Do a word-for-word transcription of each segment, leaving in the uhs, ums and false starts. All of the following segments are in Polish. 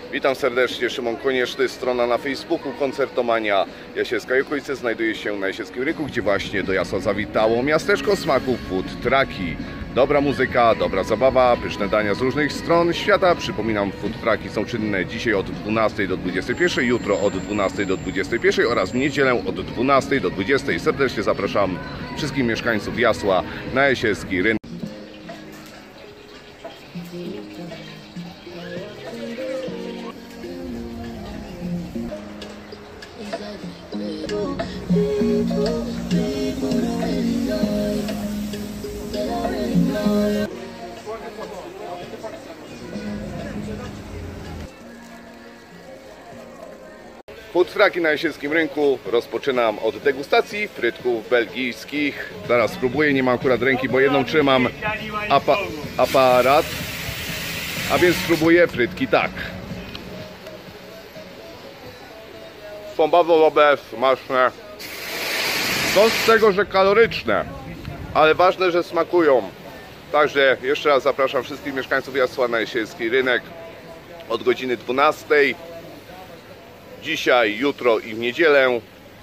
Witam serdecznie, Szymon Konieczny, strona na Facebooku Koncertomania Jasielska i okolice znajduje się na Jasielskim Rynku, gdzie właśnie do Jasła zawitało miasteczko smaków food trucki. Dobra muzyka, dobra zabawa, pyszne dania z różnych stron świata. Przypominam, food trucki są czynne dzisiaj od dwunastej do dwudziestej pierwszej, jutro od dwunastej do dwudziestej pierwszej oraz w niedzielę od dwunastej do dwudziestej. Serdecznie zapraszam wszystkich mieszkańców Jasła na Jasielski Rynek. Food trucki na Jasielskim Rynku. Rozpoczynam od degustacji frytków belgijskich. Zaraz spróbuję, nie mam akurat ręki, bo jedną trzymam apa aparat. A więc spróbuję frytki tak. Są bardzo dobre, smaczne. To z tego, że kaloryczne, ale ważne, że smakują. Także jeszcze raz zapraszam wszystkich mieszkańców Jasła na Jasielski Rynek od godziny dwunastej. Dzisiaj, jutro i w niedzielę.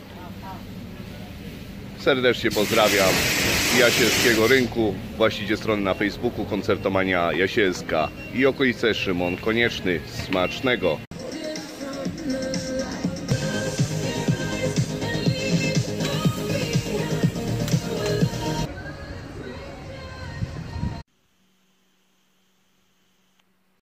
Serdecznie pozdrawiam z Jasielskiego Rynku, właściciel strony na Facebooku Koncertomania Jasielska i okolice, Szymon Konieczny. Smacznego!